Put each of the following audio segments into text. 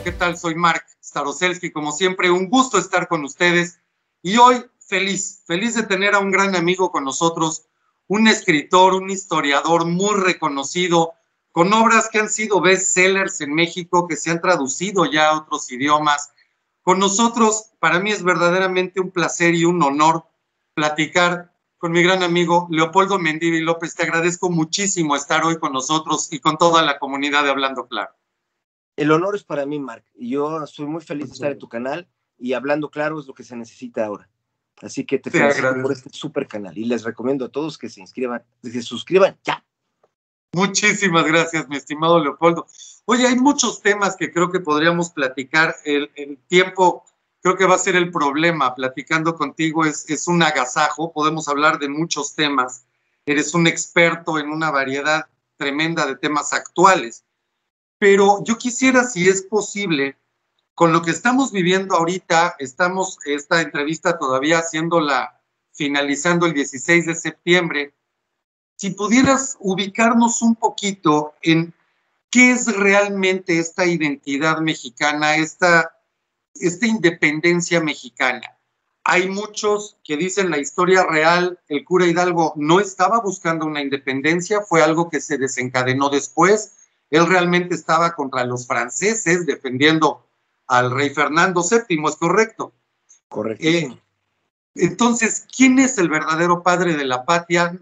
¿qué tal? Soy Mark Staroselski, como siempre, un gusto estar con ustedes y hoy feliz de tener a un gran amigo con nosotros, un escritor, un historiador muy reconocido, con obras que han sido bestsellers en México, que se han traducido ya a otros idiomas. Con nosotros, para mí es verdaderamente un placer y un honor platicar con mi gran amigo Leopoldo Mendívil López. Te agradezco muchísimo estar hoy con nosotros y con toda la comunidad de Hablando Claro. El honor es para mí, Mark, y yo estoy muy feliz de estar en tu canal y Hablando Claro es lo que se necesita ahora. Así que te felicito por este súper canal y les recomiendo a todos que se inscriban, que se suscriban ya. Muchísimas gracias, mi estimado Leopoldo. Oye, hay muchos temas que creo que podríamos platicar. El tiempo creo que va a ser el problema. Platicando contigo es un agasajo. Podemos hablar de muchos temas. Eres un experto en una variedad tremenda de temas actuales. Pero yo quisiera, si es posible, con lo que estamos viviendo ahorita, esta entrevista todavía haciéndola, finalizando el 16 de septiembre, si pudieras ubicarnos un poquito en qué es realmente esta identidad mexicana, esta independencia mexicana. Hay muchos que dicen la historia real, el cura Hidalgo no estaba buscando una independencia, fue algo que se desencadenó después. Él realmente estaba contra los franceses defendiendo al rey Fernando VII, ¿es correcto? Correcto. Entonces, ¿quién es el verdadero padre de la patria?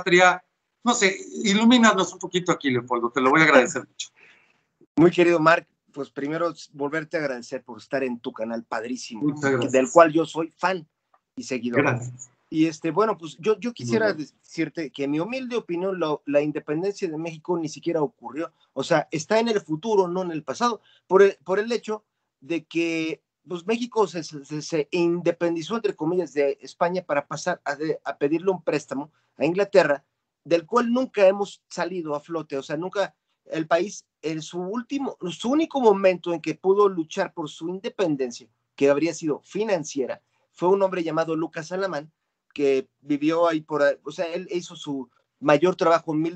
No sé, ilumínanos un poquito aquí, Leopoldo, te lo voy a agradecer mucho. Muy querido Mark, pues primero volverte a agradecer por estar en tu canal padrísimo, del cual yo soy fan y seguidor. Gracias. Y bueno, pues yo quisiera decirte que en mi humilde opinión la independencia de México ni siquiera ocurrió. O sea, está en el futuro, no en el pasado, por el hecho de que pues México se independizó, entre comillas, de España para pasar a pedirle un préstamo a Inglaterra, del cual nunca hemos salido a flote. O sea, nunca el país, en su único momento en que pudo luchar por su independencia, que habría sido financiera, fue un hombre llamado Lucas Alamán, que vivió ahí o sea, él hizo su mayor trabajo en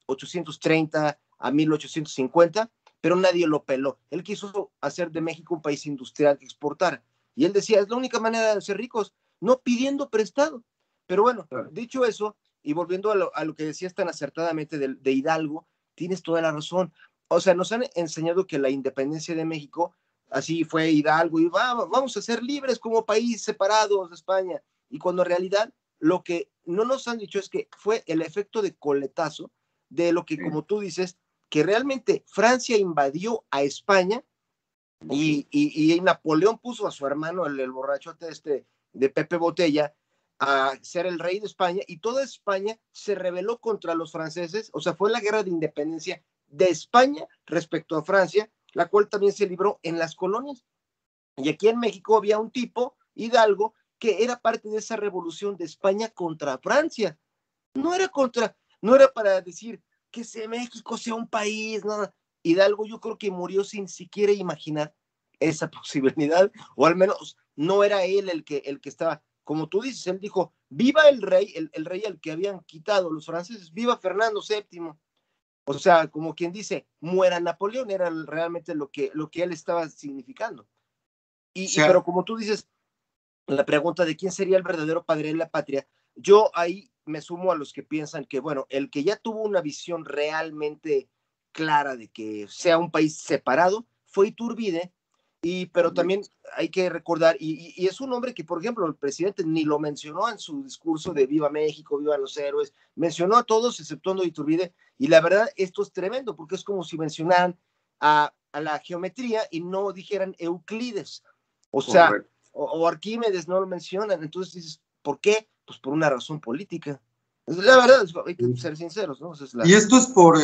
1830 a 1850, pero nadie lo peló. Él quiso hacer de México un país industrial que exportara. Y él decía, es la única manera de ser ricos, no pidiendo prestado. Pero bueno, dicho eso, y volviendo a lo que decías tan acertadamente de Hidalgo, tienes toda la razón. O sea, nos han enseñado que la independencia de México, así fue Hidalgo, y vamos a ser libres como país separados de España. Y cuando en realidad lo que no nos han dicho es que fue el efecto de coletazo de lo que, como tú dices, que realmente Francia invadió a España y Napoleón puso a su hermano, el borrachote de Pepe Botella, a ser el rey de España, y toda España se rebeló contra los franceses. O sea, fue la guerra de independencia de España respecto a Francia, la cual también se libró en las colonias. Y aquí en México había un tipo, Hidalgo, que era parte de esa revolución de España contra Francia. No era para decir que México sea un país, no. Hidalgo yo creo que murió sin siquiera imaginar esa posibilidad, o al menos no era él el que estaba, como tú dices, él dijo, viva el rey, el rey al que habían quitado los franceses, viva Fernando VII. O sea, como quien dice, muera Napoleón, era realmente lo que él estaba significando. Pero como tú dices, la pregunta de quién sería el verdadero padre de la patria, yo ahí me sumo a los que piensan que, bueno, el que ya tuvo una visión realmente clara de que sea un país separado fue Iturbide, pero también hay que recordar, y es un hombre que, por ejemplo, el presidente ni lo mencionó en su discurso de Viva México, Viva los héroes, mencionó a todos exceptuando a Iturbide, y la verdad esto es tremendo, porque es como si mencionaran a la geometría y no dijeran Euclides. O sea, o Arquímedes no lo mencionan, entonces dices, ¿por qué? Pues por una razón política. La verdad, hay que ser sinceros, ¿no? Y esto es por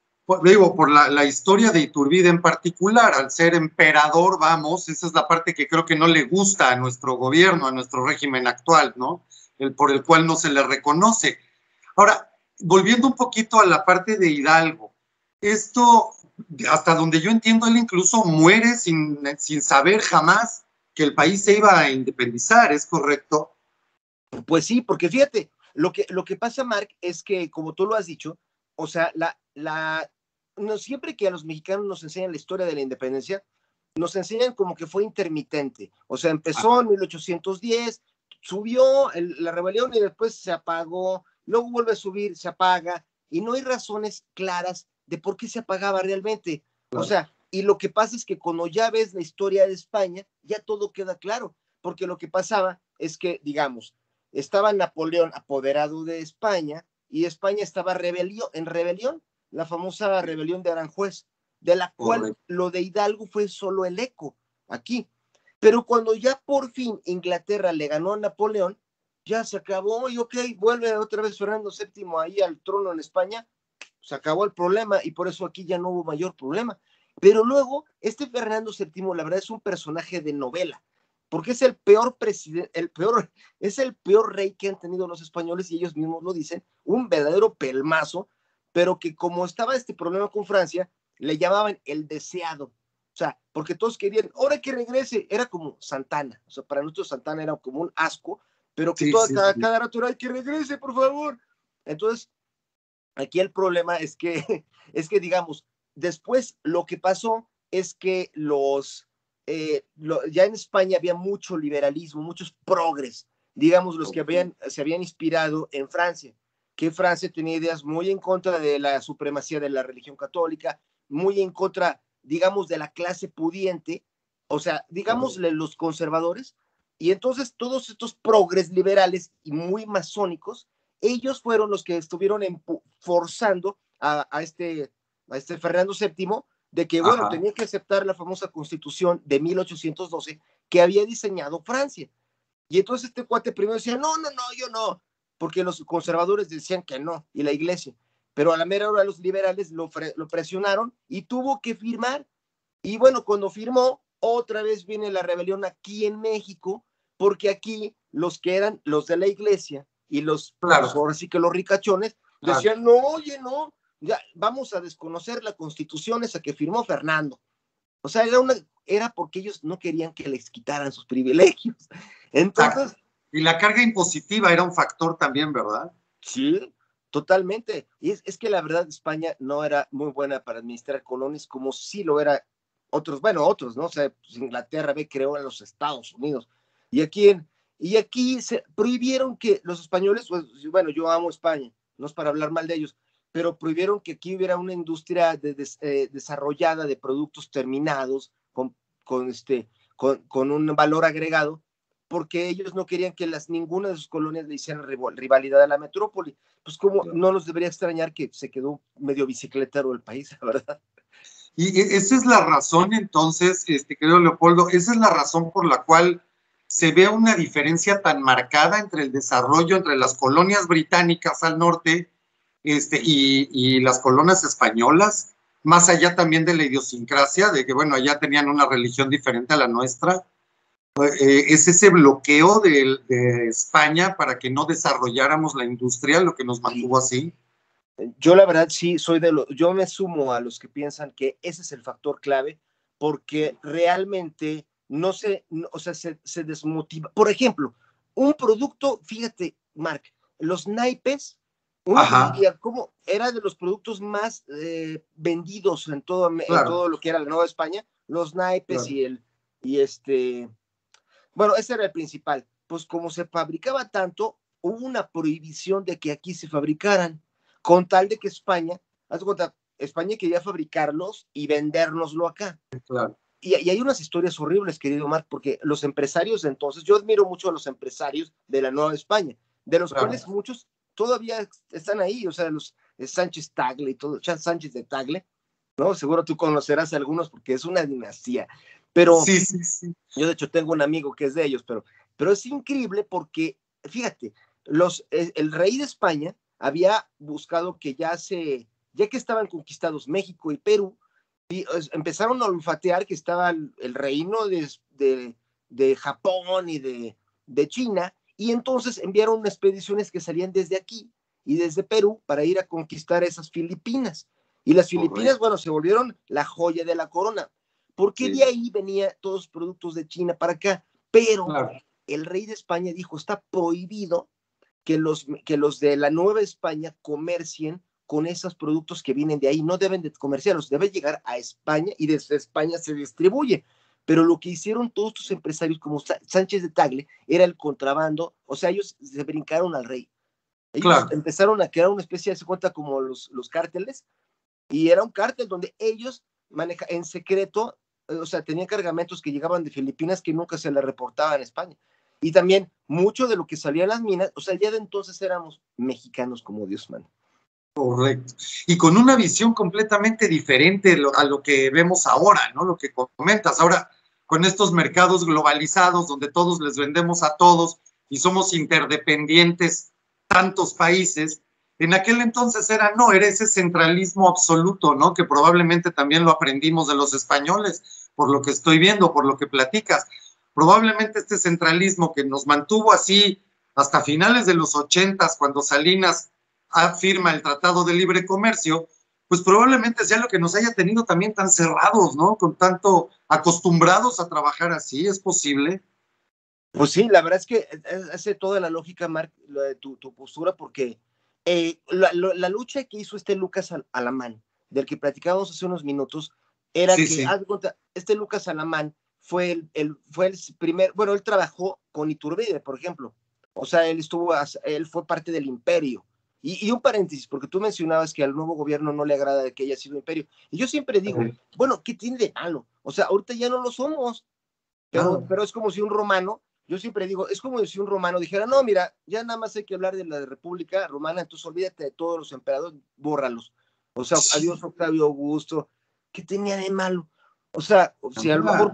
la historia de Iturbide en particular, al ser emperador, vamos, esa es la parte que creo que no le gusta a nuestro gobierno, a nuestro régimen actual, ¿no? Por el cual no se le reconoce. Ahora, volviendo un poquito a la parte de Hidalgo, esto, hasta donde yo entiendo, él incluso muere sin saber jamás que el país se iba a independizar, ¿es correcto? Pues sí, porque fíjate, lo que pasa, Mark, es que, como tú lo has dicho, o sea, no siempre que a los mexicanos nos enseñan la historia de la independencia, nos enseñan como que fue intermitente. O sea, empezó en 1810, subió la rebelión y después se apagó, luego vuelve a subir, se apaga, y no hay razones claras de por qué se apagaba realmente. O sea, y lo que pasa es que cuando ya ves la historia de España, ya todo queda claro, porque lo que pasaba es que, digamos, estaba Napoleón apoderado de España y España estaba en rebelión, la famosa rebelión de Aranjuez, de la cual lo de Hidalgo fue solo el eco aquí. Pero cuando ya por fin Inglaterra le ganó a Napoleón, ya se acabó y ok, vuelve otra vez Fernando VII ahí al trono en España, se acabó el problema y por eso aquí ya no hubo mayor problema. Pero luego, este Fernando VII, la verdad, es un personaje de novela, porque es el peor presidente, es el peor rey que han tenido los españoles y ellos mismos lo dicen, un verdadero pelmazo, pero que como estaba este problema con Francia, le llamaban el deseado. O sea, porque todos querían, ahora que regrese, era como Santana. O sea, para nosotros Santana era como un asco, pero que cada rato era, que regrese, por favor. Entonces, aquí el problema es que, digamos, después lo que pasó es que ya en España había mucho liberalismo, muchos progres, digamos, los que se habían inspirado en Francia, que Francia tenía ideas muy en contra de la supremacía de la religión católica, muy en contra, digamos, de la clase pudiente, o sea, digámosle los conservadores, y entonces todos estos progres liberales y muy masónicos, ellos fueron los que estuvieron forzando a este Fernando VII de que, bueno, tenía que aceptar la famosa constitución de 1812 que había diseñado Francia. Y entonces este cuate primero decía, no, yo no, porque los conservadores decían que no, y la iglesia. Pero a la mera hora los liberales lo presionaron y tuvo que firmar. Y bueno, cuando firmó, otra vez viene la rebelión aquí en México, porque aquí los que eran los de la iglesia y pues ahora sí que los ricachones decían, no, oye, no, ya vamos a desconocer la constitución esa que firmó Fernando. O sea, era porque ellos no querían que les quitaran sus privilegios. Entonces. Y la carga impositiva era un factor también, ¿verdad? Sí, totalmente. Y es que la verdad España no era muy buena para administrar colonias como sí lo era otros, ¿no? O sea, pues Inglaterra creó en los Estados Unidos. Y aquí se prohibieron que los españoles, pues, bueno, yo amo España, no es para hablar mal de ellos, pero prohibieron que aquí hubiera una industria desarrollada de productos terminados con un valor agregado, porque ellos no querían que ninguna de sus colonias le hicieran rivalidad a la metrópoli. Pues como no nos debería extrañar que se quedó medio bicicletero el país, la verdad. Y esa es la razón, entonces, querido Leopoldo, esa es la razón por la cual se ve una diferencia tan marcada entre el desarrollo entre las colonias británicas al norte y las colonias españolas, más allá también de la idiosincrasia, de que, bueno, allá tenían una religión diferente a la nuestra. Es ese bloqueo de España para que no desarrolláramos la industria lo que nos mantuvo así. Yo la verdad sí yo me sumo a los que piensan que ese es el factor clave, porque realmente o sea, se desmotiva. Por ejemplo, un producto, fíjate, Mark, los naipes, uno diría, ¿cómo? Era de los productos más vendidos en todo lo que era la Nueva España, los naipes bueno, ese era el principal. Pues como se fabricaba tanto, hubo una prohibición de que aquí se fabricaran, con tal de que España, haz de cuenta, España quería fabricarlos y vendérnoslo acá. Y hay unas historias horribles, querido Marc, porque los empresarios de entonces, yo admiro mucho a los empresarios de la Nueva España, de los cuales muchos todavía están ahí, o sea, los Sánchez Tagle y todo, Sánchez de Tagle, ¿no? Seguro tú conocerás a algunos porque es una dinastía. Pero sí. Yo de hecho tengo un amigo que es de ellos, pero es increíble porque, fíjate, el rey de España había buscado que ya que estaban conquistados México y Perú, y empezaron a olfatear que estaba el reino de Japón y de China, y entonces enviaron expediciones que salían desde aquí y desde Perú para ir a conquistar esas Filipinas. Y las Filipinas, bueno, se volvieron la joya de la corona, porque de ahí venía todos los productos de China para acá, pero el rey de España dijo, está prohibido que los de la Nueva España comercien con esos productos que vienen de ahí, no deben de comerciarlos, debe llegar a España y desde España se distribuye. pero lo que hicieron todos estos empresarios como Sánchez de Tagle era el contrabando, o sea, ellos se brincaron al rey. Ellos empezaron a crear una especie, se cuenta como los cárteles, y era un cártel donde ellos manejaban en secreto, o sea, tenían cargamentos que llegaban de Filipinas que nunca se les reportaba en España. Y también mucho de lo que salía en las minas, o sea, ya de entonces éramos mexicanos como Dios manda. Correcto. Y con una visión completamente diferente a lo que vemos ahora, ¿no? Lo que comentas ahora, con estos mercados globalizados donde todos les vendemos a todos y somos interdependientes tantos países, en aquel entonces era ese centralismo absoluto, ¿no? Que probablemente también lo aprendimos de los españoles, por lo que estoy viendo, por lo que platicas. Probablemente este centralismo que nos mantuvo así hasta finales de los 80s, cuando Salinas firma el Tratado de Libre Comercio, pues probablemente sea lo que nos haya tenido también tan cerrados, ¿no? Con tanto acostumbrados a trabajar así, ¿es posible? Pues sí, la verdad es que hace toda la lógica, Marc, tu postura, porque la lucha que hizo Lucas Alamán, del que platicábamos hace unos minutos, era este Lucas Alamán fue el primer, bueno, él trabajó con Iturbide, por ejemplo, o sea, él fue parte del imperio. Y un paréntesis, porque tú mencionabas que al nuevo gobierno no le agrada que haya sido imperio, y yo siempre digo, bueno, ¿qué tiene de malo? O sea, ahorita ya no lo somos, pero es como si un romano, yo siempre digo, es como si un romano dijera, no, mira, ya nada más hay que hablar de la República Romana, entonces olvídate de todos los emperadores, bórralos. O sea, adiós Octavio Augusto, ¿qué tenía de malo? O sea, si a lo mejor,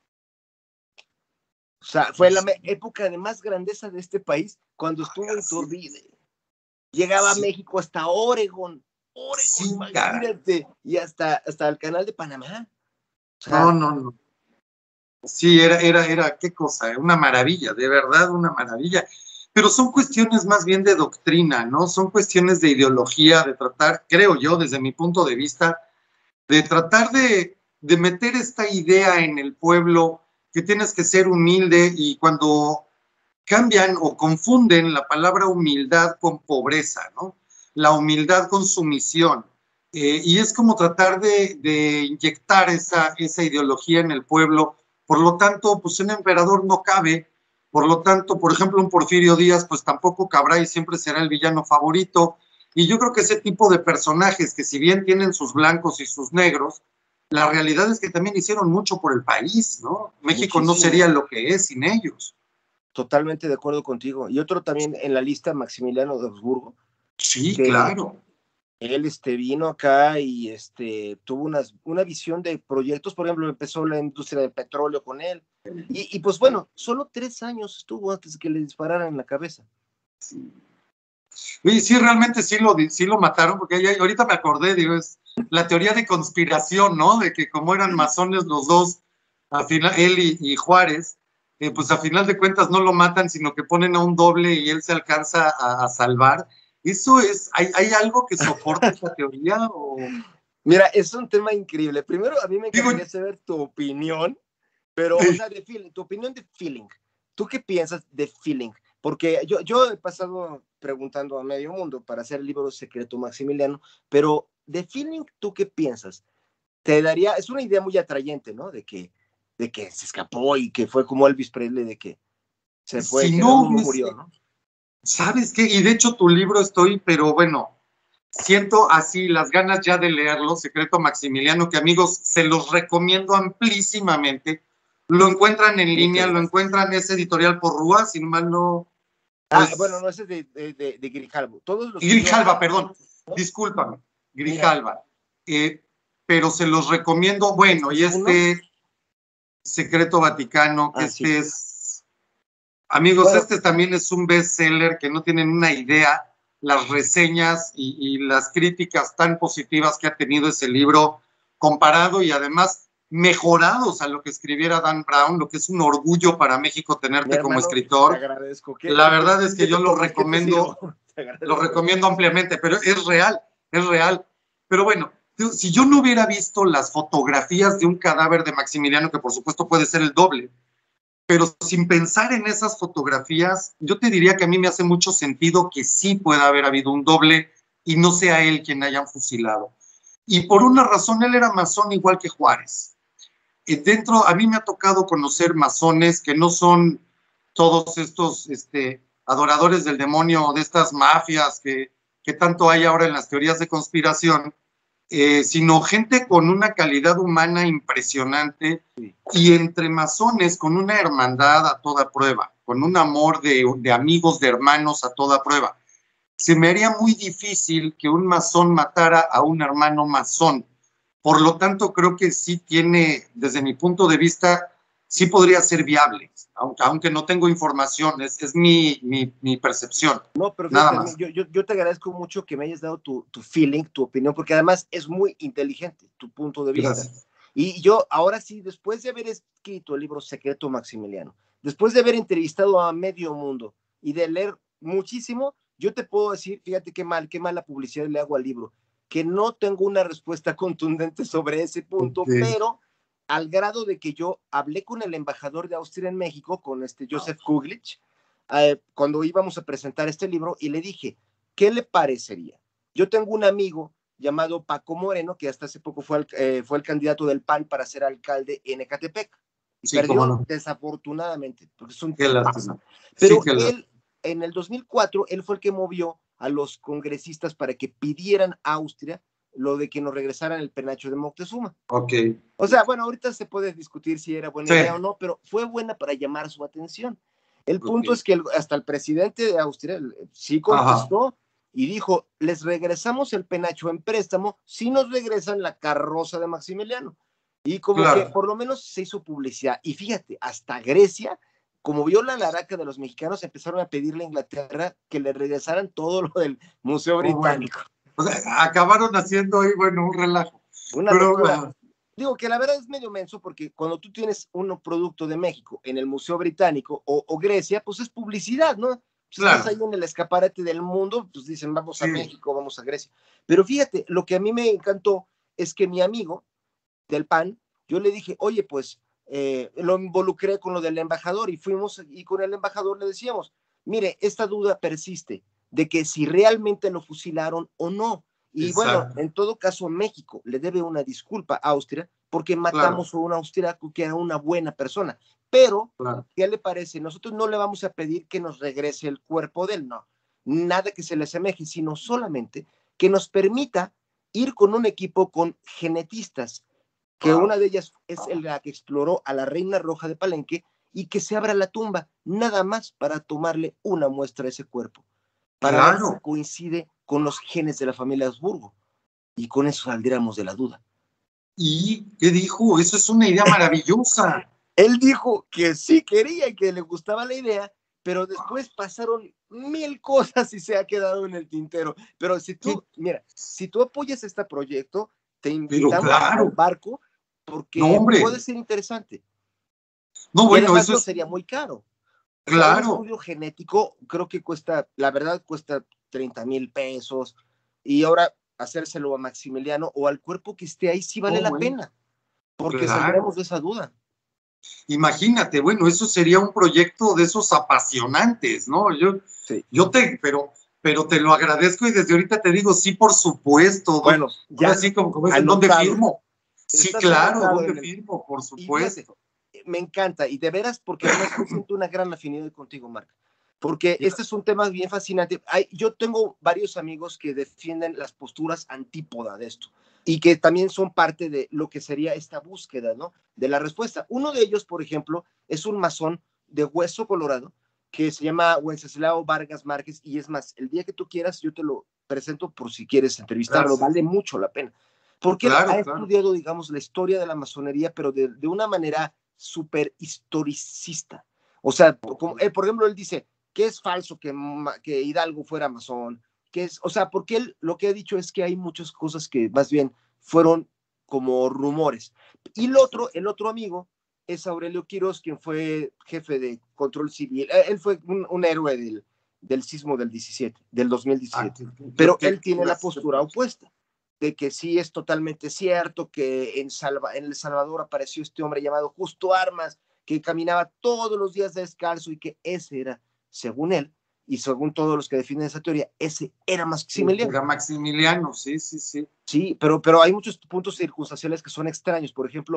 o sea, fue la época de más grandeza de este país cuando estuvo Iturbide. Llegaba a México hasta Oregón, imagínate, y hasta el canal de Panamá. O sea, no. Sí, era, qué cosa, una maravilla, de verdad, una maravilla. Pero son cuestiones más bien de doctrina, ¿no? Son cuestiones de ideología, de tratar, creo yo, desde mi punto de vista, de tratar de meter esta idea en el pueblo, que tienes que ser humilde, y cuando cambian o confunden la palabra humildad con pobreza, ¿no? La humildad con sumisión. Y es como tratar de inyectar esa ideología en el pueblo. Por lo tanto, pues un emperador no cabe. Por lo tanto, por ejemplo, un Porfirio Díaz, pues tampoco cabrá y siempre será el villano favorito. Y yo creo que ese tipo de personajes, que si bien tienen sus blancos y sus negros, la realidad es que también hicieron mucho por el país, ¿no? México no sería lo que es sin ellos. Totalmente de acuerdo contigo. Y otro también en la lista, Maximiliano de Habsburgo. Sí, claro. Él vino acá y tuvo una visión de proyectos. Por ejemplo, empezó la industria del petróleo con él. Y pues bueno, solo 3 años estuvo antes de que le dispararan en la cabeza. Sí. Oye, sí, realmente sí lo mataron, porque ahorita me acordé, digo, es la teoría de conspiración, ¿no? De que como eran masones los dos, al final, él y Juárez, pues a final de cuentas no lo matan, sino que ponen a un doble y él se alcanza a salvar. ¿Eso hay algo que soporte esa teoría? ¿O? Mira, es un tema increíble. Primero, a mí me encantaría saber tu opinión, pero, o sea, de feeling, tu opinión de feeling. ¿Tú qué piensas de feeling? Porque yo he pasado preguntando a medio mundo para hacer el libro secreto Maximiliano, pero de feeling, ¿tú qué piensas? Te daría, es una idea muy atrayente, ¿no? De que se escapó y que fue como Elvis Presley, de que se fue, si que no murió, ¿no? ¿Sabes qué? Y de hecho tu libro pero bueno, siento así las ganas ya de leerlo, Secreto Maximiliano, que amigos, se los recomiendo amplísimamente. Lo encuentran en línea, lo encuentran, es editorial Porrúa, si mal no. Pues, bueno, no, ese es de Grijalva. Grijalva, perdón, discúlpame, Grijalva. Pero se los recomiendo, bueno, y Secreto Vaticano, que es, amigos, bueno, también es un bestseller que no tienen una idea, las reseñas y las críticas tan positivas que ha tenido ese libro, comparado y además mejorados a lo que escribiera Dan Brown, lo que es un orgullo para México tenerte como escritor. Te agradezco. La verdad es que yo lo recomiendo ampliamente, pero es real. Pero bueno, si yo no hubiera visto las fotografías de un cadáver de Maximiliano, que por supuesto puede ser el doble, pero sin pensar en esas fotografías, yo te diría que a mí me hace mucho sentido que sí pueda haber habido un doble y no sea él quien hayan fusilado. Y por una razón, él era masón igual que Juárez. dentro, a mí me ha tocado conocer masones que no son todos estos adoradores del demonio, de estas mafias que tanto hay ahora en las teorías de conspiración, sino gente con una calidad humana impresionante y entre masones con una hermandad a toda prueba, con un amor de amigos, de hermanos a toda prueba. Se me haría muy difícil que un masón matara a un hermano masón. Por lo tanto, creo que sí tiene, desde mi punto de vista, sí podría ser viable, aunque no tengo información, es mi percepción. No, pero nada fíjate, más. yo te agradezco mucho que me hayas dado tu feeling, tu opinión, porque además es muy inteligente tu punto de vista. Gracias. Y yo, ahora sí, después de haber escrito el libro Secreto Maximiliano, después de haber entrevistado a medio mundo y de leer muchísimo, yo te puedo decir, fíjate qué mala publicidad le hago al libro, que no tengo una respuesta contundente sobre ese punto, pero al grado de que yo hablé con el embajador de Austria en México, con Joseph Kuglich, cuando íbamos a presentar este libro, y le dije, ¿qué le parecería? Yo tengo un amigo llamado Paco Moreno, que hasta hace poco fue el candidato del PAN para ser alcalde en Ecatepec, y perdió desafortunadamente, porque es un lástima. Pero él, en el 2004, él fue el que movió a los congresistas para que pidieran a Austria lo de que nos regresaran el penacho de Moctezuma. O sea, bueno, ahorita se puede discutir si era buena idea o no, pero fue buena para llamar su atención. El punto es que hasta el presidente de Austria sí contestó y dijo, les regresamos el penacho en préstamo si nos regresan la carroza de Maximiliano. Y como que por lo menos se hizo publicidad. Y fíjate, hasta Grecia, como vio la laraca de los mexicanos, empezaron a pedirle a Inglaterra que le regresaran todo lo del Museo Británico. O sea, acabaron haciendo ahí, bueno, un relajo. Una locura. Digo que la verdad es medio menso porque cuando tú tienes un producto de México en el Museo Británico o Grecia, pues es publicidad, ¿no? Pues estás ahí en el escaparate del mundo, pues dicen vamos a México, vamos a Grecia. Pero fíjate, lo que a mí me encantó es que mi amigo del PAN, yo le dije, oye, pues lo involucré con lo del embajador y fuimos y con el embajador le decíamos, mire, esta duda persiste de que si realmente lo fusilaron o no. Y bueno, en todo caso, México le debe una disculpa a Austria porque matamos a un austriaco que era una buena persona. Pero, ¿qué le parece? Nosotros no le vamos a pedir que nos regrese el cuerpo de él, no. Nada que se le asemeje, sino solamente que nos permita ir con un equipo con genetistas, que una de ellas es la que exploró a la Reina Roja de Palenque, y que se abra la tumba, nada más para tomarle una muestra de ese cuerpo, para ver si coincide con los genes de la familia Habsburgo, y con eso saldríamos de la duda. ¿Y qué dijo? Eso es una idea maravillosa. Él dijo que sí quería y que le gustaba la idea, pero después pasaron 1000 cosas y se ha quedado en el tintero. Pero si tú, mira, si tú apoyas este proyecto, te invitamos al barco porque puede ser interesante. No, bueno, además eso no sería muy caro. Claro. Un estudio genético creo que cuesta, la verdad, cuesta 30,000 pesos. Y ahora hacérselo a Maximiliano o al cuerpo que esté ahí sí vale la pena. Porque saldremos de esa duda. Imagínate, bueno, eso sería un proyecto de esos apasionantes, ¿no? Pero te lo agradezco y desde ahorita te digo, sí, por supuesto. Bueno, ya. Así como es, ¿dónde firmo? Sí, claro, ¿dónde firmo? Por supuesto. Fíjate, me encanta, y de veras, porque además yo siento una gran afinidad contigo, Marc. Porque este es un tema bien fascinante. Yo tengo varios amigos que defienden las posturas antípoda de esto y que también son parte de lo que sería esta búsqueda, ¿no? De la respuesta. Uno de ellos, por ejemplo, es un masón de Hueso Colorado que se llama Wenceslao Vargas Márquez, y es más, el día que tú quieras yo te lo presento por si quieres entrevistarlo. Vale mucho la pena. Porque él ha estudiado, digamos, la historia de la masonería, pero de una manera súper historicista. O sea, como, por ejemplo, él dice que es falso que Hidalgo fuera masón, o sea, porque él lo que ha dicho es que hay muchas cosas que más bien fueron como rumores. Y el otro amigo es Aurelio Quirós, quien fue jefe de control civil. Él fue un héroe del sismo del 2017. Pero él tiene la postura opuesta, de que sí es totalmente cierto que en El Salvador apareció este hombre llamado Justo Armas, que caminaba todos los días descalzo y que ese era, según él, y según todos los que definen esa teoría, ese era Maximiliano. Era Maximiliano, sí. Sí, pero hay muchos puntos circunstanciales que son extraños. Por ejemplo,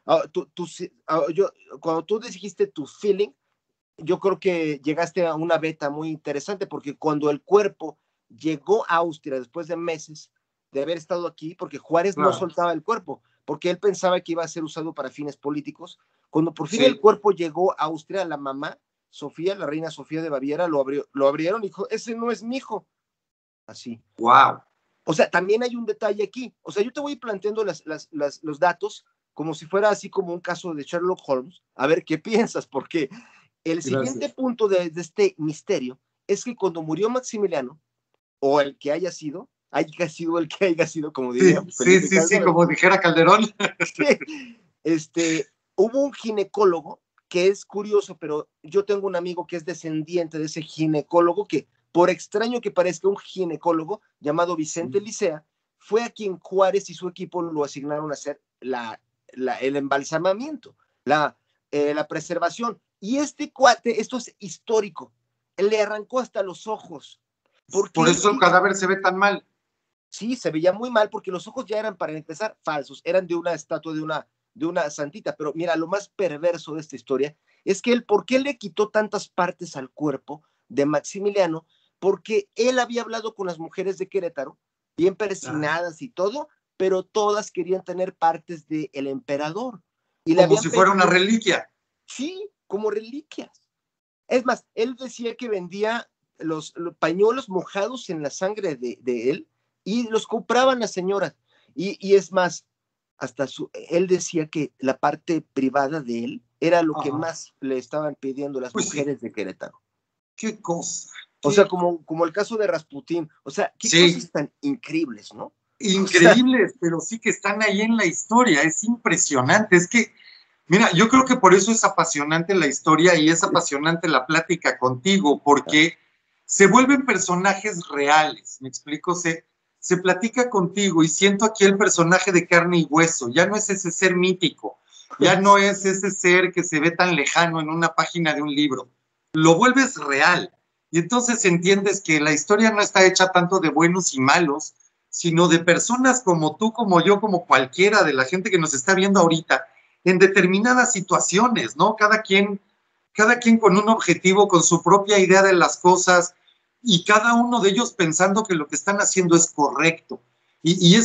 Cuando tú dijiste tu feeling, yo creo que llegaste a una beta muy interesante, porque cuando el cuerpo llegó a Austria después de meses de haber estado aquí, porque Juárez no Claro, soltaba el cuerpo, porque él pensaba que iba a ser usado para fines políticos. Cuando por fin el sí, cuerpo llegó a Austria, la mamá, Sofía, la reina Sofía de Baviera, lo abrieron y dijo, ese no es mi hijo. Así. wow. O sea, también hay un detalle aquí. O sea, yo te voy planteando los datos como si fuera así como un caso de Sherlock Holmes, a ver qué piensas, porque el siguiente Gracias. punto de este misterio es que cuando murió Maximiliano, o el que haya sido el que haya sido, como diría Sí, sí, Felipe sí, sí, Calderón, como dijera Calderón. hubo un ginecólogo que es curioso, pero yo tengo un amigo que es descendiente de ese ginecólogo que, por extraño que parezca, un ginecólogo llamado Vicente Sí. Licea, fue a quien Juárez y su equipo lo asignaron a hacer el embalsamamiento, la preservación. Y este cuate, esto es histórico, le arrancó hasta los ojos, Por porque él eso el cadáver se ve tan mal. sí, se veía muy mal porque los ojos ya eran, para empezar, falsos, eran de una estatua de una santita, pero mira, lo más perverso de esta historia es que él, ¿por qué le quitó tantas partes al cuerpo de Maximiliano? Porque él había hablado con las mujeres de Querétaro, bien Ajá. persinadas y todo, pero todas querían tener partes del emperador y le Como habían si fuera una pedido, reliquia. sí, como reliquias. Es más, él decía que vendía los pañuelos mojados en la sangre de él y los compraban las señoras. Y es más, él decía que la parte privada de él era lo que Ajá. más le estaban pidiendo las Pues sí, mujeres de Querétaro. qué cosa, O sea, qué, como el caso de Rasputín. O sea, qué sí, cosas tan increíbles, ¿no? O sea, increíbles, pero sí que están ahí en la historia, es impresionante, es que, mira, yo creo que por eso es apasionante la historia y es apasionante la plática contigo, porque se vuelven personajes reales, me explico, se platica contigo y siento aquí el personaje de carne y hueso, ya no es ese ser mítico, ya no es ese ser que se ve tan lejano en una página de un libro, lo vuelves real. Y entonces entiendes que la historia no está hecha tanto de buenos y malos, sino de personas como tú, como yo, como cualquiera de la gente que nos está viendo ahorita, en determinadas situaciones, ¿no? Cada quien con un objetivo, con su propia idea de las cosas, y cada uno de ellos pensando que lo que están haciendo es correcto. Y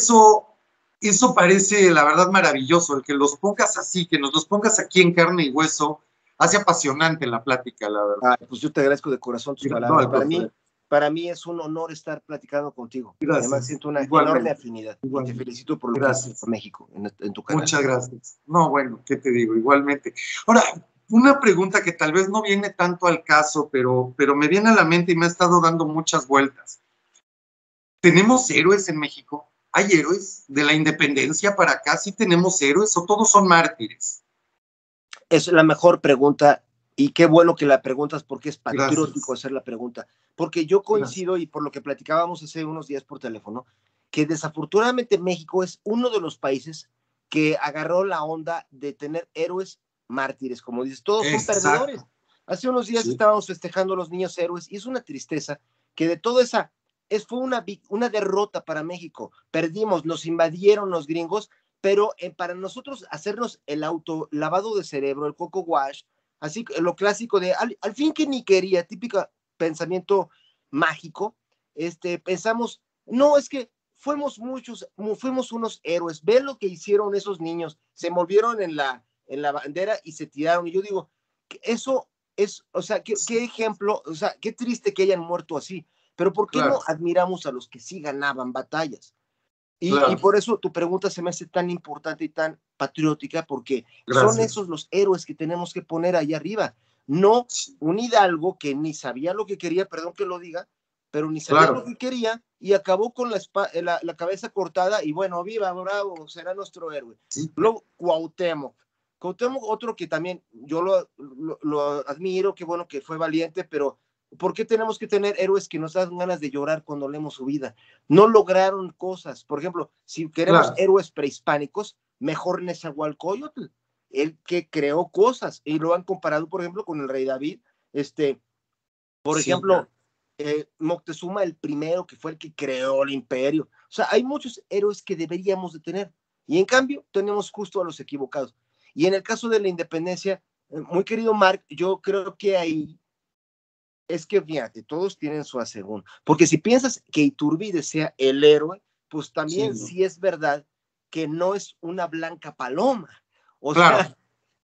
eso parece, la verdad, maravilloso, el que los pongas así, que nos los pongas aquí en carne y hueso, hace apasionante la plática, la verdad. pues yo te agradezco de corazón tus No, palabras. al Para mí, contrario. para mí es un honor estar platicando contigo. Además, Gracias. siento una enorme Igualmente. afinidad y te Igualmente. felicito por lo que haces por Gracias. México en tu canal. Muchas gracias. No, bueno, ¿qué te digo? Igualmente. Ahora, una pregunta que tal vez no viene tanto al caso, pero me viene a la mente y me ha estado dando muchas vueltas. ¿Tenemos héroes en México? ¿Hay héroes de la independencia para acá? ¿Sí tenemos héroes o todos son mártires? Es la mejor pregunta y qué bueno que la preguntas porque es patriótico Gracias. hacer la pregunta. Porque yo Gracias. coincido y por lo que platicábamos hace unos días por teléfono, que desafortunadamente México es uno de los países que agarró la onda de tener héroes mártires, como dices, todos son perdedores. Exacto. Hace unos días Sí, estábamos festejando a los niños héroes y es una tristeza que de toda esa, fue una derrota para México. Perdimos, nos invadieron los gringos, pero para nosotros hacernos el auto lavado de cerebro, el coco wash, así lo clásico de al fin que ni quería, típico pensamiento mágico, pensamos, no, es que fuimos unos héroes, ve lo que hicieron esos niños, se movieron en la bandera y se tiraron, y yo digo, eso es, o sea, qué ejemplo, o sea, qué triste que hayan muerto así, pero ¿por qué no claro, admiramos a los que sí ganaban batallas? Y claro. por eso tu pregunta se me hace tan importante y tan patriótica, porque son Gracias. esos los héroes que tenemos que poner ahí arriba, no Sí, un hidalgo que ni sabía lo que quería, perdón que lo diga, pero ni sabía lo claro. que quería y acabó con la cabeza cortada y bueno, viva, bravo, será nuestro héroe. Sí, Luego, Cuauhtémoc, otro que también yo lo admiro, qué bueno que fue valiente, pero ¿por qué tenemos que tener héroes que nos dan ganas de llorar cuando leemos su vida? No lograron cosas. Por ejemplo, si queremos claro. héroes prehispánicos, mejor Nezahualcóyotl, el que creó cosas, y lo han comparado, por ejemplo, con el rey David, por Sí, ejemplo, Moctezuma el primero, que fue el que creó el imperio. O sea, hay muchos héroes que deberíamos de tener, y en cambio tenemos justo a los equivocados. Y en el caso de la independencia, muy querido Mark, yo creo que ahí es que, fíjate, todos tienen su asegún. Porque si piensas que Iturbide sea el héroe, pues también Sí, no. sí es verdad que no es una blanca paloma. O Claro, sea,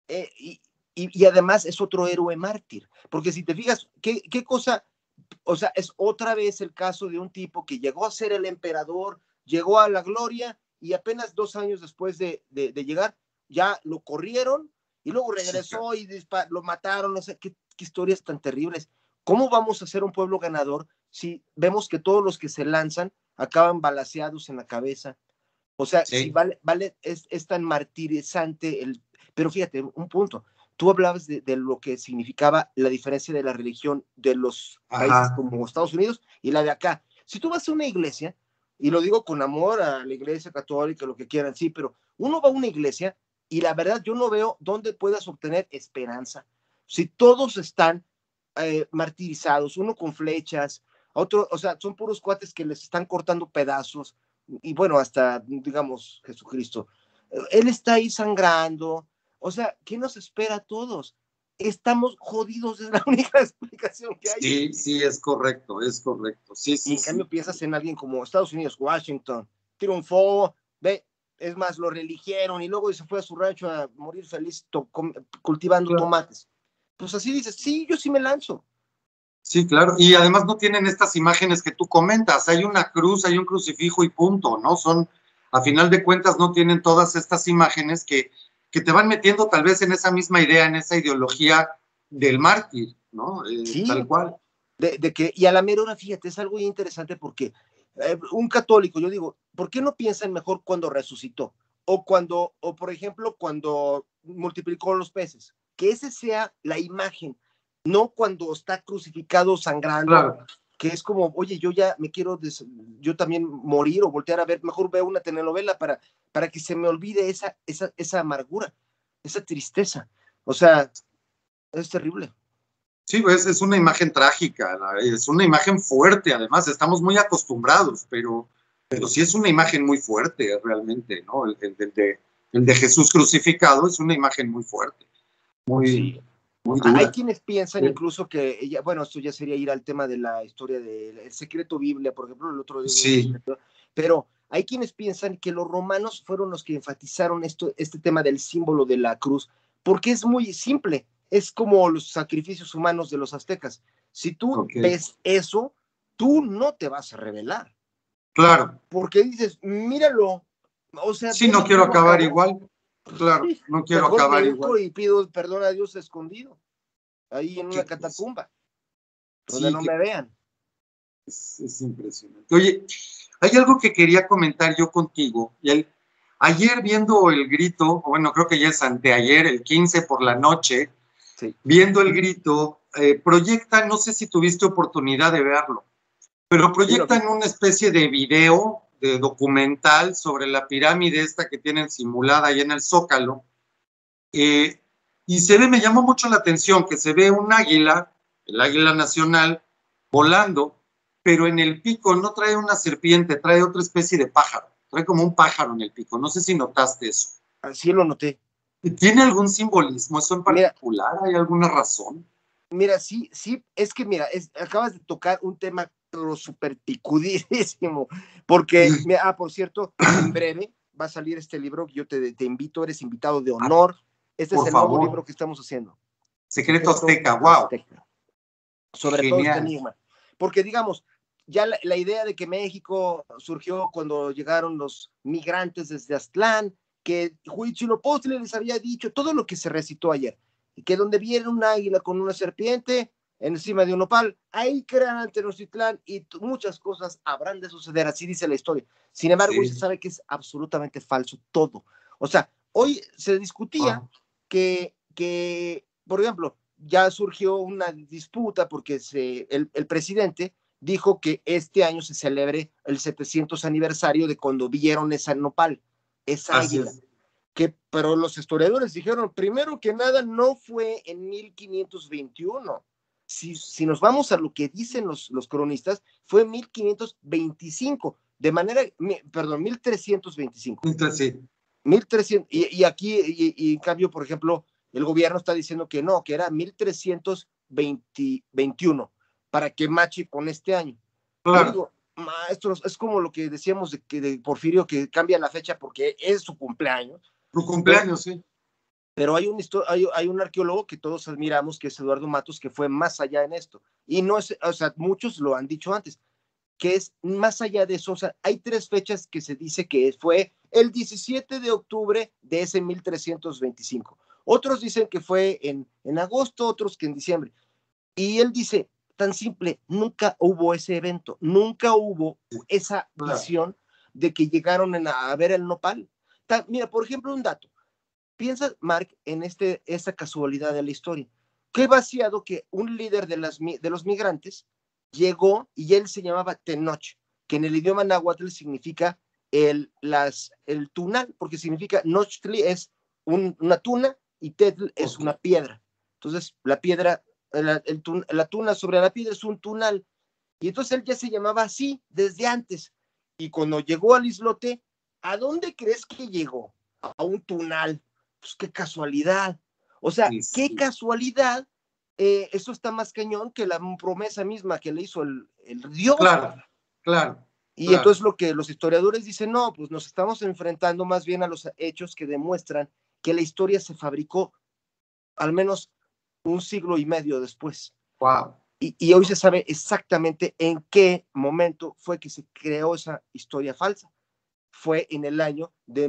y además es otro héroe mártir. Porque si te fijas, ¿qué cosa? O sea, es otra vez el caso de un tipo que llegó a ser el emperador, llegó a la gloria y apenas 2 años después de llegar, ya lo corrieron y luego sí, claro. regresó y lo mataron. No sé, qué historias tan terribles. ¿Cómo vamos a ser un pueblo ganador si vemos que todos los que se lanzan acaban balaceados en la cabeza? O sea, si Sí, vale es tan martirizante pero fíjate, un punto. Tú hablabas de lo que significaba la diferencia de la religión de los países ajá, como Estados Unidos y la de acá. Si tú vas a una iglesia, y lo digo con amor a la iglesia católica, lo que quieran, sí, pero uno va a una iglesia y la verdad yo no veo dónde puedas obtener esperanza. Si todos están martirizados, uno con flechas, otro, o sea, son puros cuates que les están cortando pedazos, y bueno, hasta, digamos, Jesucristo. Él está ahí sangrando. O sea, ¿qué nos espera a todos? Estamos jodidos, es la única explicación que hay. sí, sí, es correcto, sí, Y sí, en cambio sí. piensas en alguien como Estados Unidos, Washington, triunfó, ve, es más, lo reeligieron y luego se fue a su rancho a morir feliz cultivando Claro. tomates. Pues así dices, sí, yo sí me lanzo. Sí, claro. Y además no tienen estas imágenes que tú comentas. Hay una cruz, hay un crucifijo y punto, ¿no? Son, a final de cuentas, no tienen todas estas imágenes que te van metiendo tal vez en esa misma idea, en esa ideología del mártir, ¿no? Tal Sí, cual. y a la mera hora, fíjate, es algo interesante porque un católico, yo digo, ¿por qué no piensan mejor cuando resucitó? O por ejemplo, cuando multiplicó los peces, que ese sea la imagen, no cuando está crucificado sangrando, Claro. que es como, oye, yo ya me quiero, yo también morir o voltear a ver, mejor veo una telenovela para que se me olvide esa amargura, esa tristeza. O sea, es terrible. Sí, pues es una imagen trágica, es una imagen fuerte, además, estamos muy acostumbrados, pero sí es una imagen muy fuerte realmente, ¿no? El de Jesús crucificado es una imagen muy fuerte, muy, Sí. muy Hay dura. quienes piensan Eh, incluso que ella, bueno, esto ya sería ir al tema de la historia del secreto Biblia, por ejemplo, el otro libro, Sí, pero hay quienes piensan que los romanos fueron los que enfatizaron este tema del símbolo de la cruz, porque es muy simple, es como los sacrificios humanos de los aztecas. Si tú ok. ves eso, tú no te vas a rebelar, Claro, porque dices, míralo, o sea, sí, no velo quiero cómo acabar acabó. igual, claro, Sí, no quiero mejor me acabar hinco igual. y pido perdón a Dios escondido, ahí en una Qué cosa. catacumba donde Sí, no me vean. es impresionante. Oye, hay algo que quería comentar yo contigo. Ayer viendo el grito, o bueno, creo que ya es anteayer, el 15 por la noche, Sí. viendo el grito, proyectan, no sé si tuviste oportunidad de verlo, pero Sí, lo vi. proyectan una especie de video, de documental sobre la pirámide esta que tienen simulada ahí en el Zócalo. Eh, y se ve, me llamó mucho la atención que se ve un águila, el águila nacional, volando, pero en el pico no trae una serpiente, trae otra especie de pájaro, trae como un pájaro en el pico. No sé si notaste eso. Así lo noté. ¿Tiene algún simbolismo eso en Mira, particular? ¿Hay alguna razón? mira, sí, sí, es que mira, acabas de tocar un tema pero súper picudísimo, porque, por cierto, en breve va a salir este libro, yo te invito, eres invitado de Ah, honor. Este es por el nuevo favor, libro que estamos haciendo, Secreto Secreto Azteca, wow, Azteca, sobre todo este genial. enigma. Porque, digamos, ya la idea de que México surgió cuando llegaron los migrantes desde Aztlán, que Huitzilopochtli les había dicho todo lo que se recitó ayer, y que donde viene un águila con una serpiente encima de un nopal, ahí crean Tenochtitlán y muchas cosas habrán de suceder, así dice la historia. Sin embargo, hoy se Sí, sabe que es absolutamente falso todo. O sea, hoy se discutía wow. por ejemplo, ya surgió una disputa porque el presidente dijo que este año se celebre el 700 aniversario de cuando vieron esa nopal, esa Así águila. es. Pero los historiadores dijeron, primero que nada, no fue en 1521. Si nos vamos a lo que dicen los cronistas, fue en 1525, perdón, 1325. Entonces, sí. 1300, y aquí, y en cambio, por ejemplo, el gobierno está diciendo que no, que era 1321, para que mache con este año. Yo Claro, digo, maestros, es como lo que decíamos de Porfirio, que cambia la fecha porque es su cumpleaños, tu pero, cumpleaños, sí. pero hay un arqueólogo que todos admiramos, que es Eduardo Matos, que fue más allá en esto. Y no es, o sea, muchos lo han dicho antes, que es más allá de eso. O sea, hay 3 fechas que se dice que fue el 17 de octubre de ese 1325. Otros dicen que fue en agosto, otros que en diciembre. Y él dice, tan simple, nunca hubo ese evento, nunca hubo esa Claro. visión de que llegaron a ver el nopal. Mira, por ejemplo, un dato. Piensa, Mark, en esta casualidad de la historia. Qué vaciado que un líder de los migrantes llegó y él se llamaba Tenoch, que en el idioma náhuatl significa el tunal, porque significa Nochtli es una tuna y Tetl es Ok. una piedra. Entonces, la piedra, la tuna sobre la piedra es un tunal. Y entonces él ya se llamaba así desde antes. Y cuando llegó al islote, ¿a dónde crees que llegó? A un tunal. Pues qué casualidad. O sea, Sí, qué sí. casualidad. Eso está más cañón que la promesa misma que le hizo el Dios. Claro, claro, Y claro. entonces lo que los historiadores dicen, no, pues nos estamos enfrentando más bien a los hechos que demuestran que la historia se fabricó al menos un siglo y medio después. Wow. Y hoy se sabe exactamente en qué momento fue que se creó esa historia falsa. Fue en el año de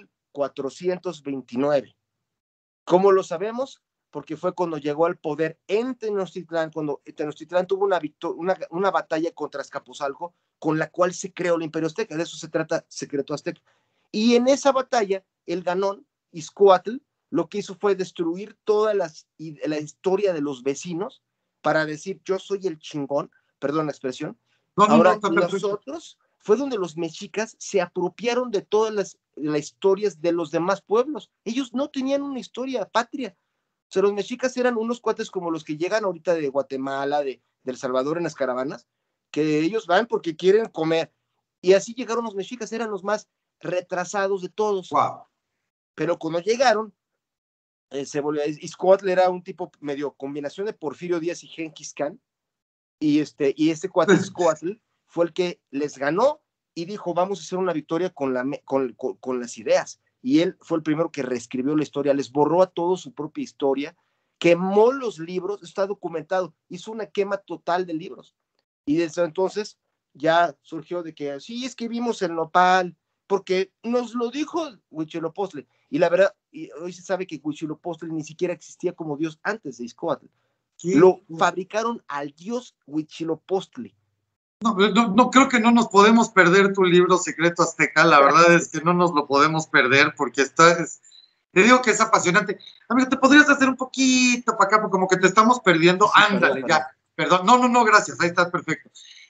1429. ¿Cómo lo sabemos? Porque fue cuando llegó al poder en Tenochtitlán, cuando Tenochtitlán tuvo una batalla contra Azcapotzalco, con la cual se creó el Imperio Azteca. De eso se trata Secreto Azteca. Y en esa batalla, el ganón, Izcoatl, lo que hizo fue destruir toda la historia de los vecinos para decir, yo soy el chingón, perdón la expresión. No, no, no, Ahora, está perfecto. nosotros, fue donde los mexicas se apropiaron de todas las historias de los demás pueblos. Ellos no tenían una historia patria. O sea, los mexicas eran unos cuates como los que llegan ahorita de Guatemala, de El Salvador en las caravanas, que ellos van porque quieren comer. Y así llegaron los mexicas, eran los más retrasados de todos. Wow. Pero cuando llegaron, se volvió, Izcoatl era un tipo medio combinación de Porfirio Díaz y Genghis Khan, y este cuate Izcoatl fue el que les ganó y dijo, vamos a hacer una victoria con las ideas. Y él fue el primero que reescribió la historia, les borró a todos su propia historia, quemó los libros, está documentado, hizo una quema total de libros. Y desde entonces ya surgió de que sí, es que vimos el nopal, porque nos lo dijo Huitzilopochtli. Y la verdad, y hoy se sabe que Huitzilopochtli ni siquiera existía como dios antes de Izcoatl. ¿Qué? Lo fabricaron al dios Huitzilopochtli. No, no, no, creo que no nos podemos perder tu libro Secreto Azteca. La verdad es que no nos lo podemos perder porque te digo que es apasionante. Amigo, ¿te podrías hacer un poquito para acá? Porque como que te estamos perdiendo. Sí, perdón, Ándale, perdón. ya. Perdón. No, no, no, gracias. Ahí estás perfecto.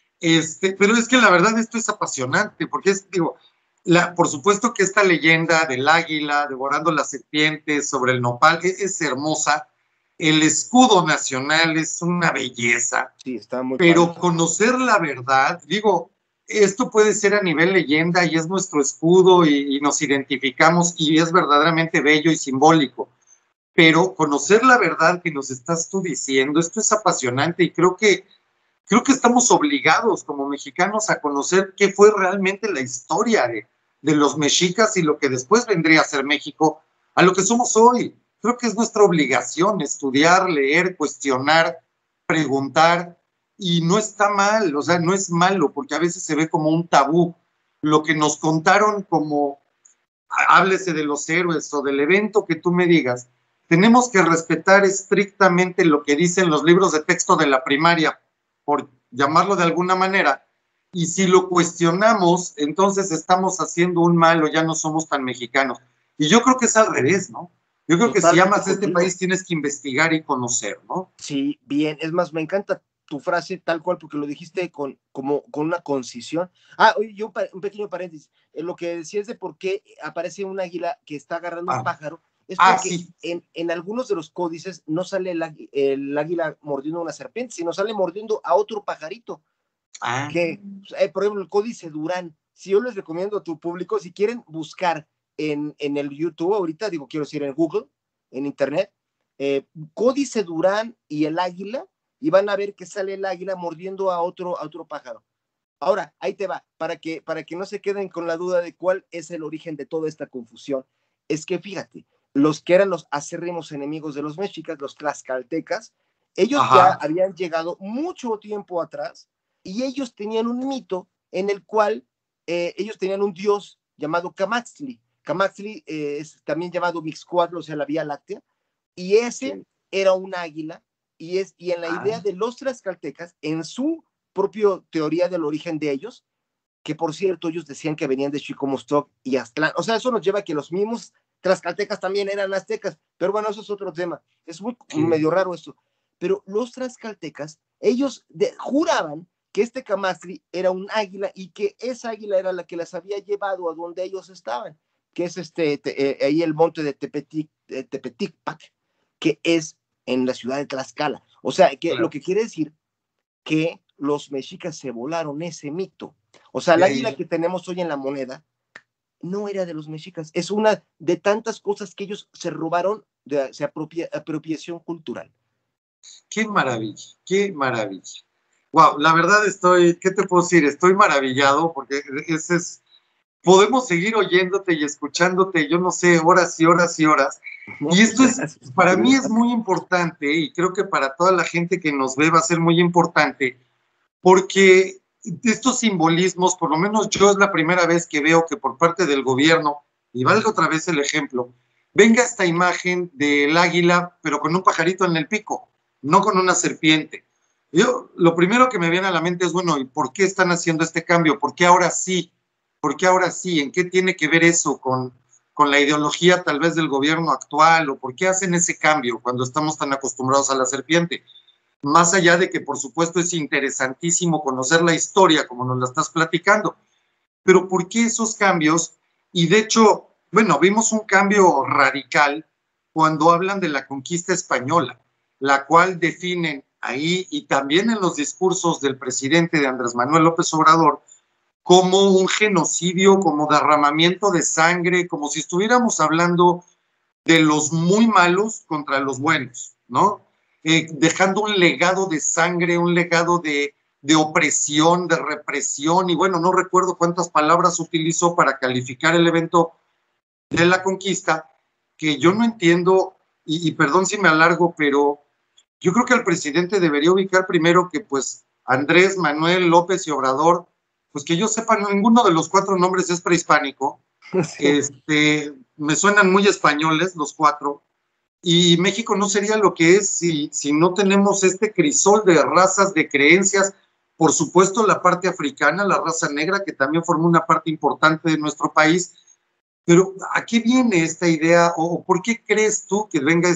Pero es que la verdad esto es apasionante porque digo, por supuesto que esta leyenda del águila devorando las serpientes sobre el nopal es hermosa. El escudo nacional es una belleza, Sí, está muy padre. pero conocer la verdad, digo, esto puede ser a nivel leyenda y es nuestro escudo y nos identificamos y es verdaderamente bello y simbólico, pero conocer la verdad que nos estás tú diciendo, esto es apasionante y creo que estamos obligados como mexicanos a conocer qué fue realmente la historia de los mexicas y lo que después vendría a ser México, a lo que somos hoy. Creo que es nuestra obligación estudiar, leer, cuestionar, preguntar, y no está mal, o sea, no es malo, porque a veces se ve como un tabú. Lo que nos contaron como, háblese de los héroes o del evento que tú me digas, tenemos que respetar estrictamente lo que dicen los libros de texto de la primaria, por llamarlo de alguna manera, y si lo cuestionamos, entonces estamos haciendo un mal o ya no somos tan mexicanos. Y yo creo que es al revés, ¿no? Yo creo que si Totalmente amas este contigo. país tienes que investigar y conocer, ¿no? Sí, bien. Es más, me encanta tu frase tal cual porque lo dijiste con una concisión. Oye, un pequeño paréntesis. Lo que decías de por qué aparece un águila que está agarrando un Ah, pájaro es porque sí. en algunos de los códices no sale el águila mordiendo a una serpiente, sino sale mordiendo a otro pajarito. Ah, Que, por ejemplo, el códice Durán. Si yo les recomiendo a tu público, si quieren buscar en el YouTube ahorita, digo, quiero decir en Google, en Internet, Códice Durán y el águila, y van a ver que sale el águila mordiendo a otro pájaro. Ahora, ahí te va, para que no se queden con la duda de cuál es el origen de toda esta confusión. Es que fíjate, los que eran los acérrimos enemigos de los mexicas, los tlaxcaltecas, ellos ya Ajá. habían llegado mucho tiempo atrás y ellos tenían un mito en el cual ellos tenían un dios llamado Camaxtli. Camaxtli es también llamado Mixcoatl, o sea, la Vía Láctea, y ese Okay. era un águila, y en la idea de los tlaxcaltecas, en su propia teoría del origen de ellos, que por cierto ellos decían que venían de Chicomostoc y Aztlán, o sea, eso nos lleva a que los mismos tlaxcaltecas también eran aztecas, pero bueno, eso es otro tema, es muy medio raro esto, pero los tlaxcaltecas, ellos juraban que este Camastri era un águila y que esa águila era la que las había llevado a donde ellos estaban, que es ahí el monte de Tepeticpac, que es en la ciudad de Tlaxcala. O sea, que lo Claro. que quiere decir que los mexicas se volaron ese mito. O sea, el De águila ahí. que tenemos hoy en la moneda no era de los mexicas, es una de tantas cosas que ellos se robaron de apropiación cultural. Qué maravilla, qué maravilla. Wow, la verdad estoy, ¿qué te puedo decir? Estoy maravillado porque ese es, podemos seguir oyéndote y escuchándote, yo no sé, horas y horas y horas. No, Y pues esto es, gracias, para mí es interesante. muy importante y creo que para toda la gente que nos ve va a ser muy importante porque estos simbolismos, por lo menos yo es la primera vez que veo que por parte del gobierno, y valga otra vez el ejemplo, venga esta imagen del águila, pero con un pajarito en el pico, no con una serpiente. Yo, lo primero que me viene a la mente es, bueno, ¿y por qué están haciendo este cambio? ¿Por qué ahora sí? ¿Por qué ahora sí? ¿En qué tiene que ver eso con la ideología tal vez del gobierno actual? ¿O por qué hacen ese cambio cuando estamos tan acostumbrados a la serpiente? Más allá de que por supuesto es interesantísimo conocer la historia como nos la estás platicando, pero ¿por qué esos cambios? Y de hecho, bueno, vimos un cambio radical cuando hablan de la conquista española, la cual definen ahí y también en los discursos del presidente de Andrés Manuel López Obrador como un genocidio, como derramamiento de sangre, como si estuviéramos hablando de los muy malos contra los buenos, ¿no? Dejando un legado de sangre, un legado de opresión, de represión, y bueno, no recuerdo cuántas palabras utilizó para calificar el evento de la conquista, que yo no entiendo, y perdón si me alargo, pero yo creo que el presidente debería ubicar primero que pues Andrés Manuel López y Obrador, pues que yo sepa, ninguno de los cuatro nombres es prehispánico, Sí. me suenan muy españoles los cuatro, y México no sería lo que es si no tenemos este crisol de razas, de creencias, por supuesto la parte africana, la raza negra, que también forma una parte importante de nuestro país, pero ¿a qué viene esta idea o por qué crees tú que venga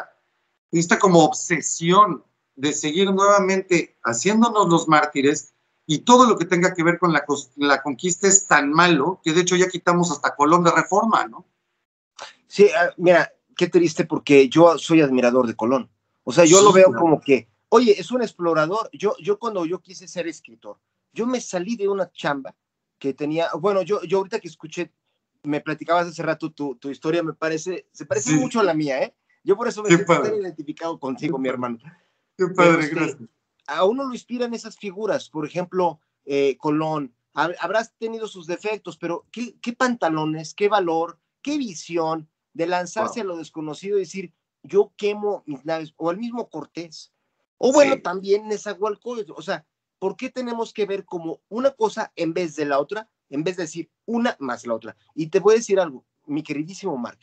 esta como obsesión de seguir nuevamente haciéndonos los mártires y todo lo que tenga que ver con la conquista es tan malo que de hecho ya quitamos hasta Colón de Reforma, ¿no? Sí, mira, qué triste porque yo soy admirador de Colón. O sea, yo lo Sí, veo claro. como que, oye, es un explorador. Yo cuando yo quise ser escritor, yo me salí de una chamba que tenía, bueno, yo ahorita que escuché, me platicabas hace rato tu historia, se parece Sí, mucho a la mía, ¿eh? Yo por eso me qué sentí tan padre, identificado qué contigo, mi padre, hermano. qué Pero padre, gracias. a uno lo inspiran esas figuras, por ejemplo, Colón, habrás tenido sus defectos, pero qué pantalones, qué valor, qué visión de lanzarse a Wow. lo desconocido y decir, yo quemo mis naves, o el mismo Cortés, o bueno, Sí, también Nezahualcóyotl, o sea, ¿por qué tenemos que ver como una cosa en vez de la otra, en vez de decir una más la otra? Y te voy a decir algo, mi queridísimo Mark,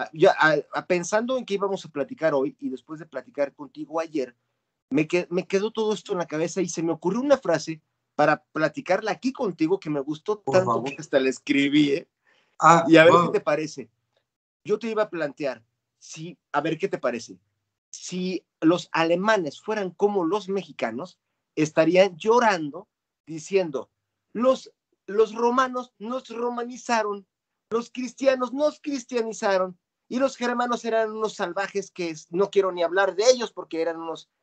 pensando en que íbamos a platicar hoy y después de platicar contigo ayer, me quedó todo esto en la cabeza y se me ocurrió una frase para platicarla aquí contigo que me gustó por tanto que favor. hasta la escribí, ¿eh? Ah, Y a ver qué wow. te parece. Yo te iba a plantear, si, a ver qué te parece. Si los alemanes fueran como los mexicanos, estarían llorando diciendo, los romanos nos romanizaron, los cristianos nos cristianizaron y los germanos eran unos salvajes que no quiero ni hablar de ellos porque eran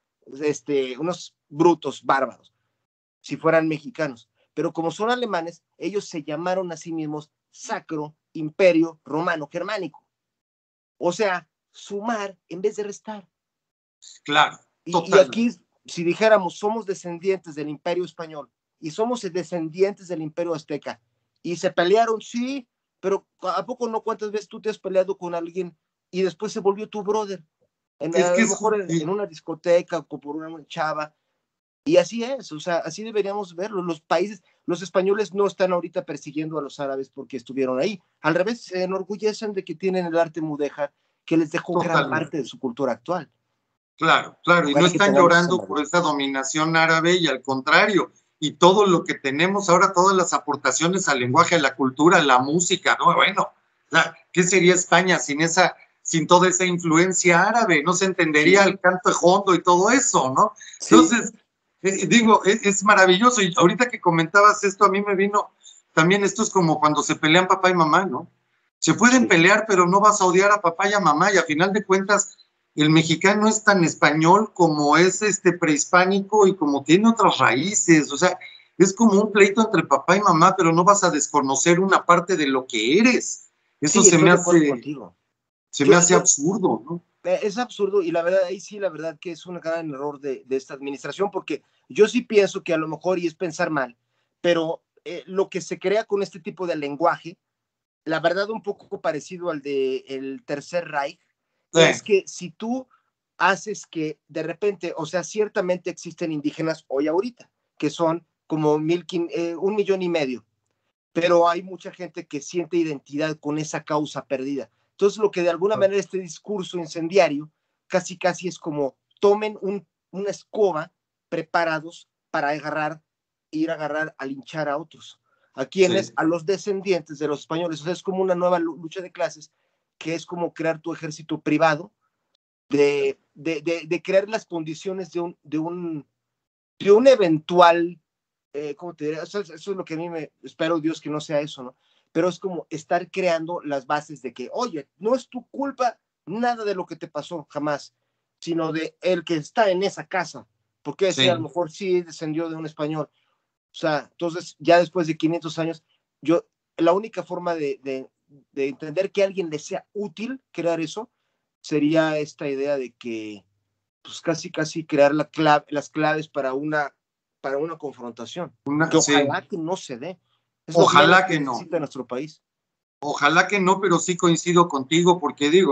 unos brutos bárbaros, si fueran mexicanos. Pero como son alemanes, ellos se llamaron a sí mismos Sacro imperio romano germánico. O sea, sumar en vez de restar. Claro, y aquí, si dijéramos, somos descendientes del imperio español y somos descendientes del imperio azteca, y se pelearon, sí, pero ¿a poco no cuántas veces tú te has peleado con alguien y después se volvió tu brother? A lo mejor en una discoteca o por una chava. Y así es, o sea, así deberíamos verlo. Los países, los españoles no están ahorita persiguiendo a los árabes porque estuvieron ahí. Al revés, se enorgullecen de que tienen el arte mudéjar que les dejó gran parte de su cultura actual. Claro, claro, y no están llorando por esa dominación árabe, y al contrario, y todo lo que tenemos ahora, todas las aportaciones al lenguaje, a la cultura, a la música, ¿no? Bueno, ¿qué sería España sin toda esa influencia árabe? No se entendería el canto de Hondo y todo eso, ¿no? Sí. Entonces, digo, es maravilloso, y ahorita que comentabas esto, a mí me vino, también esto es como cuando se pelean papá y mamá, ¿no? Se pueden pelear, pero no vas a odiar a papá y a mamá, y a final de cuentas, el mexicano es tan español como es prehispánico y como tiene otras raíces, o sea, es como un pleito entre papá y mamá, pero no vas a desconocer una parte de lo que eres. Eso se me hace absurdo, ¿no? Es absurdo, y la verdad, ahí sí, la verdad que es un gran error de esta administración, porque yo sí pienso que a lo mejor, y es pensar mal, pero lo que se crea con este tipo de lenguaje, la verdad un poco parecido al del Tercer Reich, es que si tú haces que de repente, o sea, ciertamente existen indígenas hoy ahorita, que son como 1,5 millones, pero hay mucha gente que siente identidad con esa causa perdida. Entonces, lo que de alguna manera este discurso incendiario casi es como tomen una escoba preparados para ir a agarrar, a linchar a otros. ¿A quiénes? Sí. A los descendientes de los españoles. O sea, es como una nueva lucha de clases, que es como crear tu ejército privado, de crear las condiciones de un eventual, ¿cómo te diré? Eso es lo que a mí espero Dios que no sea eso, ¿no? Pero es como estar creando las bases de que, oye, no es tu culpa nada de lo que te pasó, jamás, sino de el que está en esa casa, porque ese a lo mejor sí descendió de un español. O sea, entonces ya después de 500 años, la única forma de entender que a alguien le sea útil crear eso sería esta idea de que pues casi crear las claves para una confrontación, que ojalá que no se dé. Es ojalá que no. Necesita nuestro país. Ojalá que no, pero sí coincido contigo, porque digo,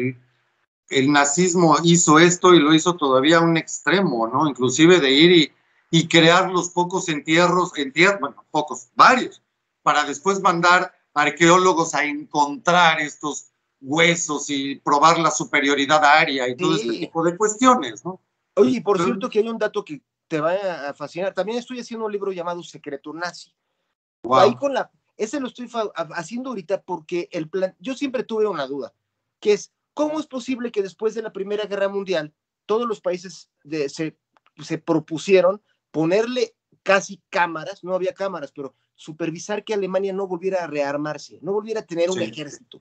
el nazismo hizo esto y lo hizo todavía a un extremo, ¿no? Inclusive de ir y crear los pocos entierros, bueno, pocos, varios, para después mandar arqueólogos a encontrar estos huesos y probar la superioridad aérea y todo este tipo de cuestiones, ¿no? Oye, y por cierto que hay un dato que te va a fascinar. También estoy haciendo un libro llamado Secreto Nazi. Wow. Ahí ese lo estoy haciendo ahorita porque yo siempre tuve una duda, que es, ¿cómo es posible que después de la Primera Guerra Mundial todos los países se propusieron ponerle casi cámaras, no había cámaras, pero supervisar que Alemania no volviera a rearmarse, no volviera a tener un ejército,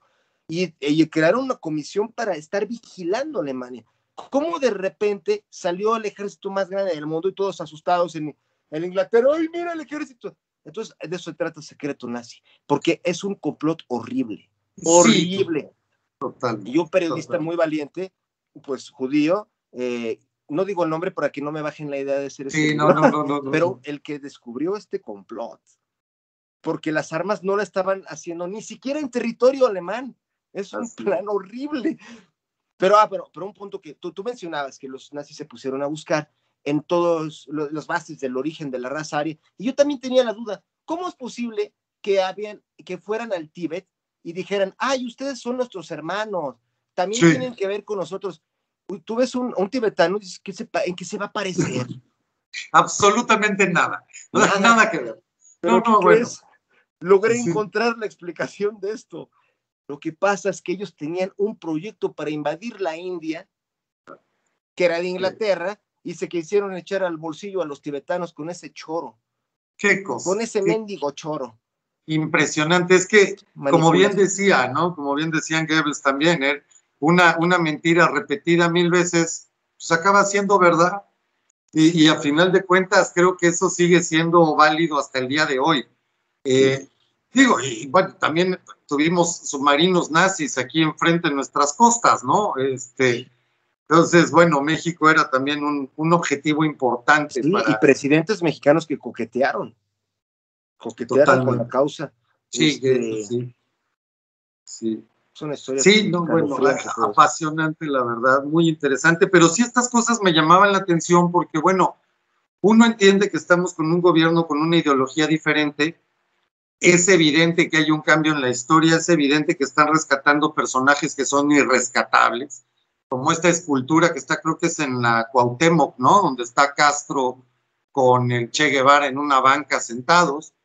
y crearon una comisión para estar vigilando a Alemania? ¿Cómo de repente salió el ejército más grande del mundo y todos asustados en Inglaterra? ¡Ay, mira el ejército! Entonces, de eso se trata Secreto Nazi, porque es un complot horrible, horrible. Sí, total. Y un periodista muy valiente, pues judío, no digo el nombre para que no me bajen la idea de ser ese no, pero el que descubrió este complot, porque las armas no la estaban haciendo ni siquiera en territorio alemán, es un plan horrible. Pero un punto que tú mencionabas, que los nazis se pusieron a buscar en todas las bases del origen de la raza aria, y yo también tenía la duda, ¿cómo es posible que fueran al Tíbet y dijeran, ay, ustedes son nuestros hermanos, también tienen que ver con nosotros? Tú ves un tibetano y dices, ¿en qué se va a parecer? Absolutamente nada, nada que ver. Pero ¿qué crees? Logré encontrar la explicación de esto. Lo que pasa es que ellos tenían un proyecto para invadir la India, que era de Inglaterra, y se quisieron echar al bolsillo a los tibetanos con ese choro. ¿Qué cosa? Con ese mendigo choro. Impresionante. Es que, como bien decía, ¿no? Como bien decían Goebbels también, una mentira repetida 1000 veces, pues acaba siendo verdad. Y a final de cuentas, creo que eso sigue siendo válido hasta el día de hoy. Digo, y bueno, también tuvimos submarinos nazis aquí enfrente en nuestras costas, ¿no? Entonces, bueno, México era también un objetivo importante Sí, y para... presidentes mexicanos que coquetearon con la Totalmente. causa. Sí, Es sí, sí. una historia Sí, no, bueno, escalofriante todo eso. apasionante, la verdad, muy interesante, pero sí estas cosas me llamaban la atención porque, bueno, uno entiende que estamos con un gobierno con una ideología diferente, es evidente que hay un cambio en la historia, es evidente que están rescatando personajes que son irrescatables, como esta escultura que está, creo que es en la Cuauhtémoc, ¿no? Donde está Castro con el Che Guevara en una banca sentados.